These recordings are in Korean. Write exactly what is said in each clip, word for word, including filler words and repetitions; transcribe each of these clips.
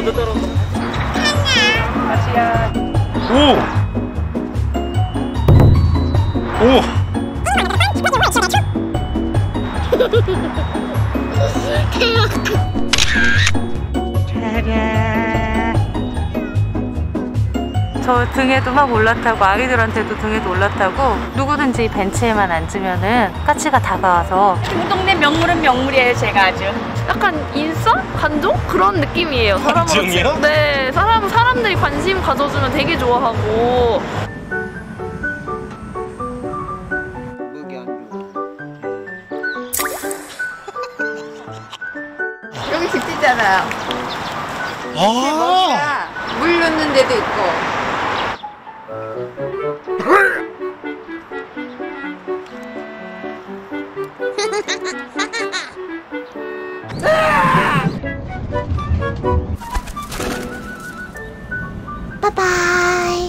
먼저 따라온다. 다시야. 오! 오! 저 등에도 막 올라타고 아기들한테도 등에도 올라타고 누구든지 벤치에만 앉으면은 까치가 다가와서 이 동네 명물은 명물이에요. 제가 아주 약간 인싸? 간종? 그런 느낌이에요. 간종이요? 네, 사람, 사람들이 관심 가져주면 되게 좋아하고. 여기 집지잖아요. 아, 물 넣는 데도 있고. 바이바이.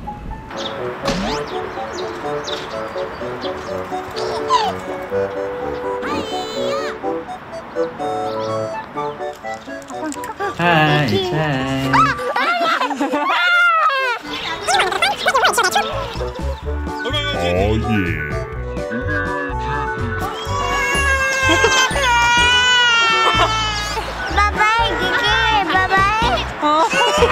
하이, 하이. 오, 예. 바이바이 기기 바이바이. 어.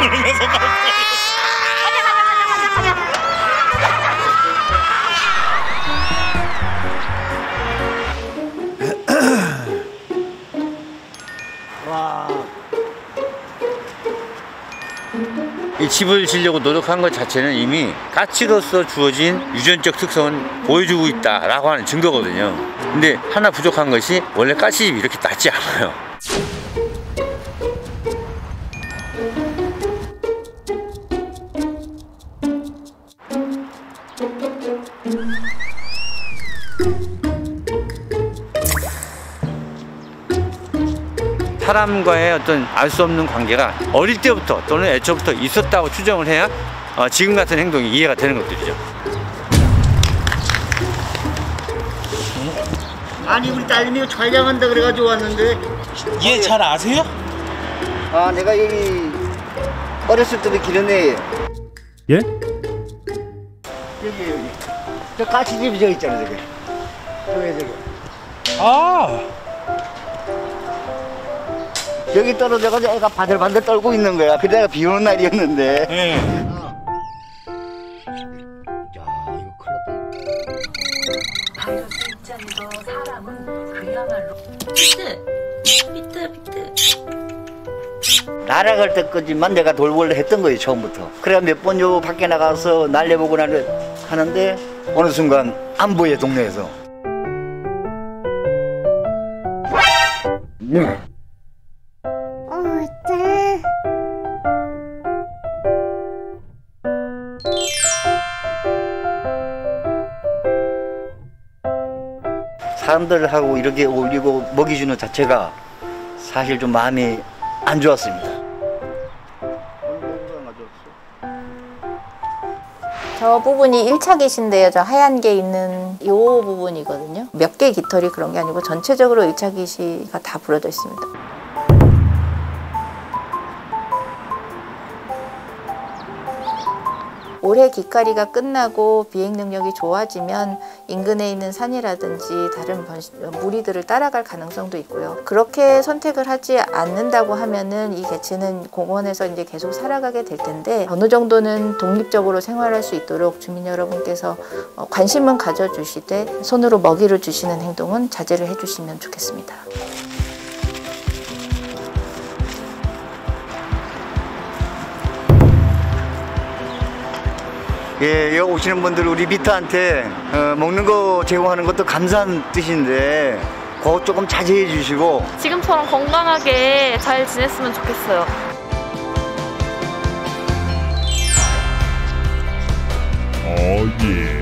이 집을 지려고 노력한 것 자체는 이미 까치로서 주어진 유전적 특성은 보여주고 있다라고 하는 증거거든요. 근데 하나 부족한 것이 원래 까치집이 이렇게 낮지 않아요. 사람과의 어떤 알 수 없는 관계가 어릴 때부터 또는 애초부터 있었다고 추정을 해야 어, 지금 같은 행동이 이해가 되는 것들이죠. 아니 우리 딸내미 촬영한다 그래가지고 왔는데. 얘 잘 아세요? 아 내가 여기 어렸을 때부터 기른 애예요. 예? 여기 여기 저 까치집이 저기 있잖아 저기. 저기 저기. 아. 여기 떨어져가지고 애가 바들바들 떨고 있는 거야. 그때가 비 오는 날이었는데. 네. 어. 야, 이거 큰일 났다. 바이러스 입장에서 사람은 그야말로 비트! 비트! 비트! 날아갈 때까지만 내가 돌볼래 했던 거예요, 처음부터. 그래야 몇 번 요 밖에 나가서 날려보고 나를 하는데 어느 순간 안 보여, 동네에서. 네. 사람들하고 이렇게 어울리고 먹이주는 자체가 사실 좀 마음이 안 좋았습니다. 저 부분이 일 차 깃인데요. 저 하얀 게 있는 이 부분이거든요. 몇 개 깃털이 그런 게 아니고 전체적으로 일 차 깃이가 다 부러져 있습니다. 올해 깃가리가 끝나고 비행 능력이 좋아지면 인근에 있는 산이라든지 다른 무리들을 따라갈 가능성도 있고요. 그렇게 선택을 하지 않는다고 하면은 이 개체는 공원에서 이제 계속 살아가게 될 텐데 어느 정도는 독립적으로 생활할 수 있도록 주민 여러분께서 관심은 가져주시되 손으로 먹이를 주시는 행동은 자제를 해주시면 좋겠습니다. 예, 여기 오시는 분들 우리 미터한테 어, 먹는 거 제공하는 것도 감사한 뜻인데 그거 조금 자제해 주시고 지금처럼 건강하게 잘 지냈으면 좋겠어요. 오, 예.